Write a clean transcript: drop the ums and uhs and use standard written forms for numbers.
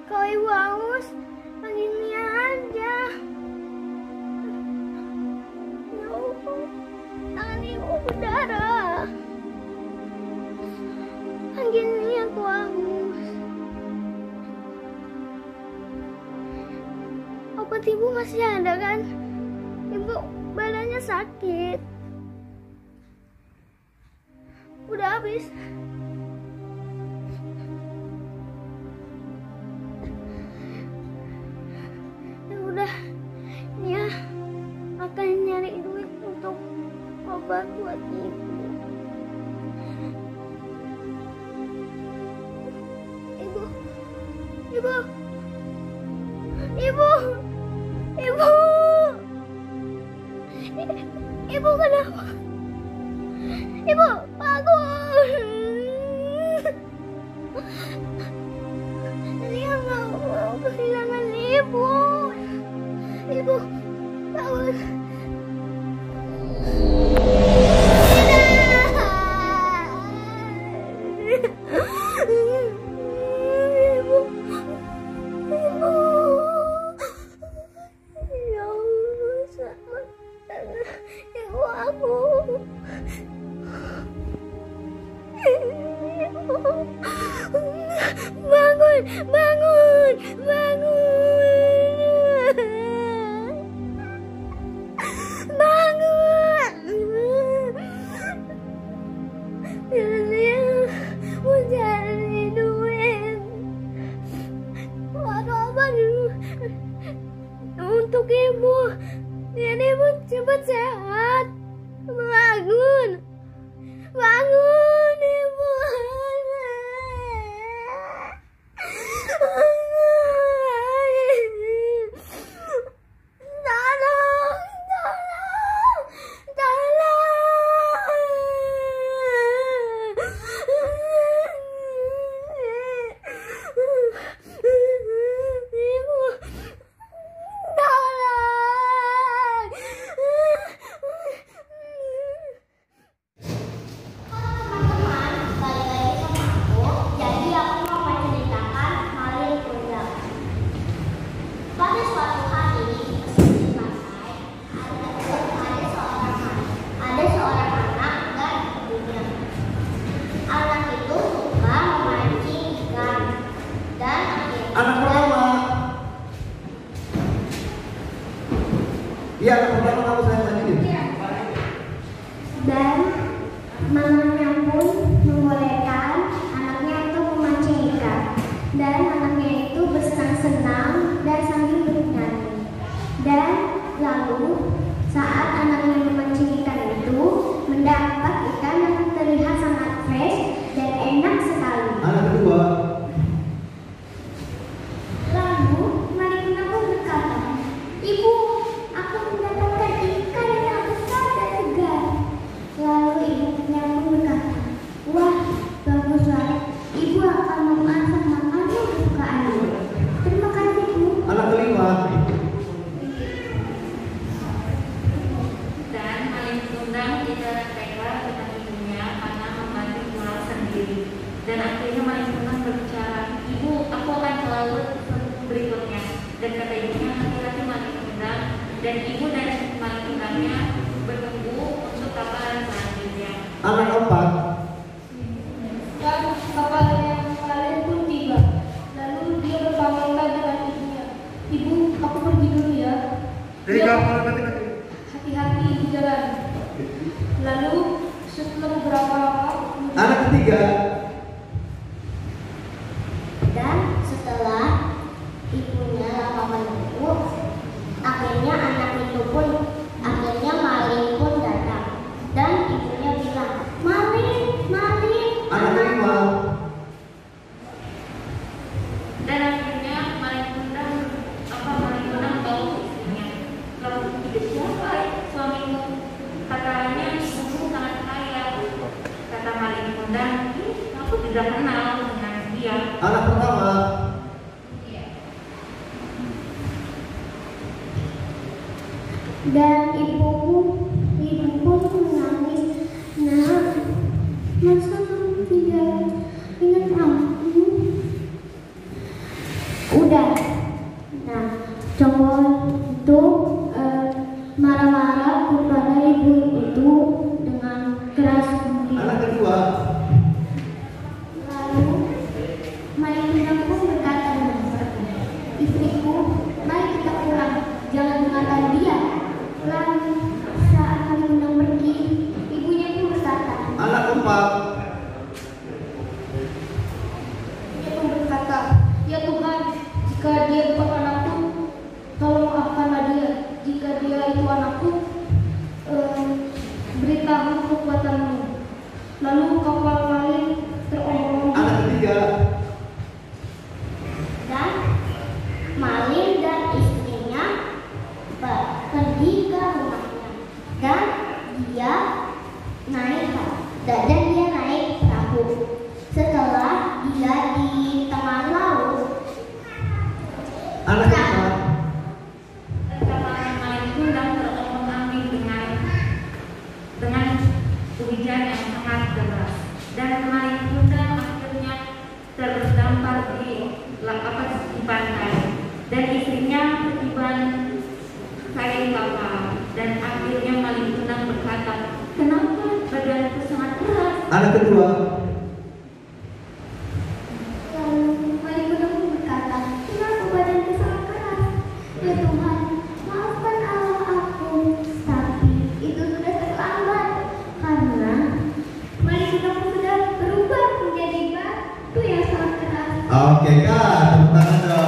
Kalau ibu haus, panggil Nia aja. Ya Allah, tangan ibu berdarah. Panggil Nia, aku haus. Obat ibu masih ada kan? Ibu badannya sakit. Udah habis. Ya udah, Nia akan nyari duit untuk obat buat ibu. Ibu, ibu, ibu, ibu, ibu kenapa? Ibu, bangun. Nia nggak mau kehilangan ibu. Ibu, bangun. Bangun, bangun, bangun, bangun. Dia mau cari duit. Apa dulu untuk ibu, biar ibu cepat sehat. Bangun, bangun ibu. Iya, anak pertama kamu saya mandiin. Dan mamanya pun membolehkan anaknya itu memancing ikan. Dan anaknya itu bersenang-senang dan sambil bernyanyi. Dan lalu saat anaknya memancing ikan itu mendapat ikan yang terlihat sangat fresh dan enak sekali. Anak kedua. Lalu Marikina pun berkata, "Ibu, aku mendapatkan ikan yang besar dan segar." Lalu ibunya pun berkata, "Wah, baguslah. Ibu akan memasak makanan kesukaan ibu. Terima kasih, Bu." Anak kelima. Dan maling tunggang tidak tega dengan ibunya karena membantu pulang sendiri. Dan akhirnya maling tunggang berbicara, "Ibu, aku akan selalu berikutnya." Dan kata ibunya, "Hati-hati maling tunggang." Dan ibu dan maling tunggangnya bertemu untuk kapal selanjutnya. Anak keempat. Dan kapal yang lain pun tiba. Lalu dia berpamitan dengan ibunya. "Ibu, aku pergi dulu ya." Hati-hati ibu jalan. Lalu setelah beberapa lama, Anak ketiga. Dan setelah ibunya lama menunggu, akhirnya anak itu pun maling pun datang. Dan ibunya bilang, "Maling, maling." Anak kelima. Dan akhirnya maling tunggang tahu istrinya. "Lalu itu siapa suamimu?" Katanya, "Ibumu sangat kaya." Kata maling tunggang, "Aku tidak kenal dengan dia." Anak pertama. Dan ibu pun menangis. "Nak, masa kamu tidak ingat aku?" jika dia bukan anakku, tolong maafkanlah dia. Jika dia itu anakku, beritahu kekuatanmu. Lalu kapal lain terombang-ambing. Anak ketiga. Dan Malin dan istrinya pergi ke rumahnya, dan dia naik perahu. Setelah dia di tengah laut, Anak keempat. Kapal yang lain pun dan terombang-ambing dengan hujan yang sangat deras, dan kemarin Bunda akhirnya terdampar di pantai, dan istrinya ketiban kain kapal, dan akhirnya Malin Kundang berkata, kenapa badanku sangat keras? Anak kedua. lalu Malin Kundang berkata, kenapa badanku sangat keras? Ya Tuhan, maafkan Allah aku. Tapi itu sudah terlambat, karena Malin Kundang sudah berubah menjadi batu yang sangat keras. Oke Kak, tepuk tangan dong.